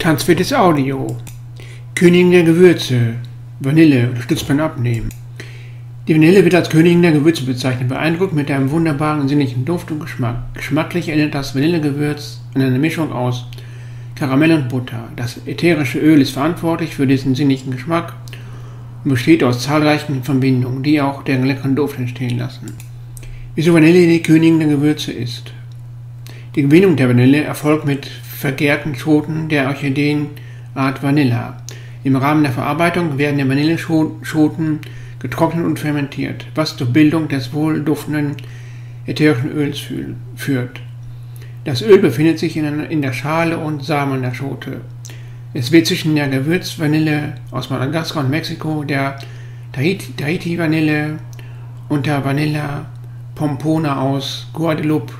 Tanzfittes Audio. Königin der Gewürze. Vanille unterstützt beim Abnehmen. Die Vanille wird als Königin der Gewürze bezeichnet, beeindruckt mit einem wunderbaren sinnlichen Duft und Geschmack. Geschmacklich erinnert das Vanillegewürz an eine Mischung aus Karamell und Butter. Das ätherische Öl ist verantwortlich für diesen sinnlichen Geschmack und besteht aus zahlreichen Verbindungen, die auch den leckeren Duft entstehen lassen. Wieso Vanille die Königin der Gewürze ist. Die Gewinnung der Vanille erfolgt mit vergärten Schoten der Orchideenart Vanilla. Im Rahmen der Verarbeitung werden die Vanilleschoten getrocknet und fermentiert, was zur Bildung des wohlduftenden ätherischen Öls führt. Das Öl befindet sich in der Schale und Samen der Schote. Es wird zwischen der Gewürzvanille aus Madagaskar und Mexiko, der Tahiti-Vanille und der Vanilla Pompona aus Guadeloupe.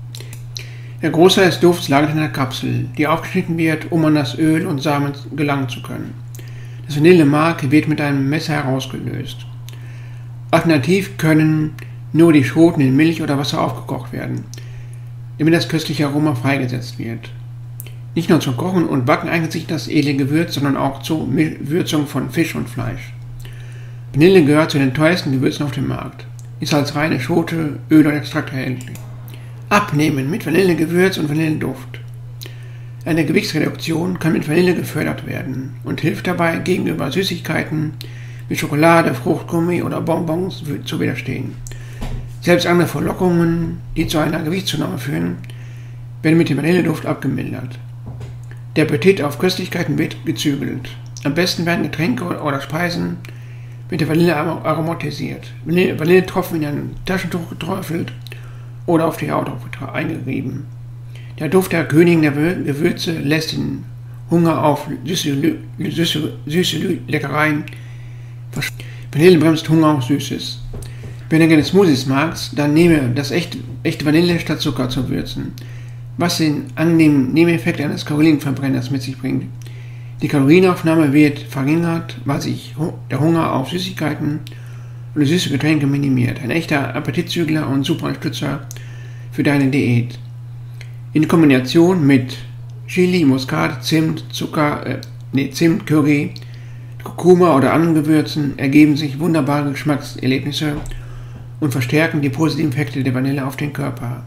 Der Großteil des Dufts lagert in der Kapsel, die aufgeschnitten wird, um an das Öl und Samen gelangen zu können. Das Vanillemark wird mit einem Messer herausgelöst. Alternativ können nur die Schoten in Milch oder Wasser aufgekocht werden, damit das köstliche Aroma freigesetzt wird. Nicht nur zum Kochen und Backen eignet sich das edle Gewürz, sondern auch zur Würzung von Fisch und Fleisch. Vanille gehört zu den teuersten Gewürzen auf dem Markt, ist als reine Schote, Öl und Extrakt erhältlich. Abnehmen mit Vanillegewürz und Vanilleduft. Eine Gewichtsreduktion kann mit Vanille gefördert werden und hilft dabei, gegenüber Süßigkeiten wie Schokolade, Fruchtgummi oder Bonbons zu widerstehen. Selbst andere Verlockungen, die zu einer Gewichtszunahme führen, werden mit dem Vanilleduft abgemildert. Der Appetit auf Köstlichkeiten wird gezügelt. Am besten werden Getränke oder Speisen mit der Vanille aromatisiert. Vanilletropfen in ein Taschentuch geträufelt oder auf die Haut eingerieben. Der Duft der Königin der Gewürze lässt den Hunger auf süße Leckereien verschwinden. Vanille bremst Hunger auf Süßes. Wenn du gerne Smoothies magst, dann nehme das echte Vanille statt Zucker zu würzen, was den angenehmen Nebeneffekt eines Kalorienverbrenners mit sich bringt. Die Kalorienaufnahme wird verringert, weil sich der Hunger auf Süßigkeiten und süße Getränke minimiert. Ein echter Appetitzügler und super Unterstützer für deine Diät. In Kombination mit Chili, Muskat, Zimt, Zimt, Curry, Kurkuma oder anderen Gewürzen ergeben sich wunderbare Geschmackserlebnisse und verstärken die positiven Effekte der Vanille auf den Körper.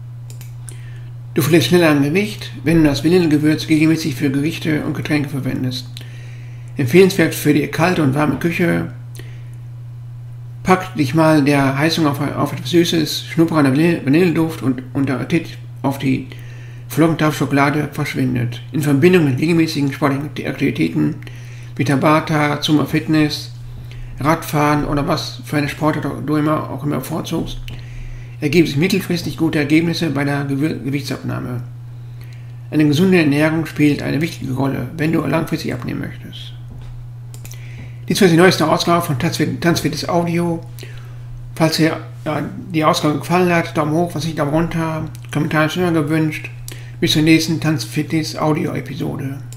Du verlierst schneller an Gewicht, wenn du das Vanillegewürz regelmäßig für Gerichte und Getränke verwendest. Empfehlenswert für die kalte und warme Küche. Pack dich mal der Heißung auf etwas Süßes, schnuppere an der Vanilleduft und der Appetit auf die Flockentafel Schokolade verschwindet. In Verbindung mit regelmäßigen sportlichen Aktivitäten wie Tabata, Zumba Fitness, Radfahren oder was für eine Sportart du auch immer bevorzugst, ergeben sich mittelfristig gute Ergebnisse bei der Gewichtsabnahme. Eine gesunde Ernährung spielt eine wichtige Rolle, wenn du langfristig abnehmen möchtest. Dies war die neueste Ausgabe von Tanzfittes Audio. Falls dir die Ausgabe gefallen hat, Daumen hoch, was nicht, Daumen runter, Kommentare ist immer gewünscht. Bis zur nächsten Tanzfittes Audio Episode.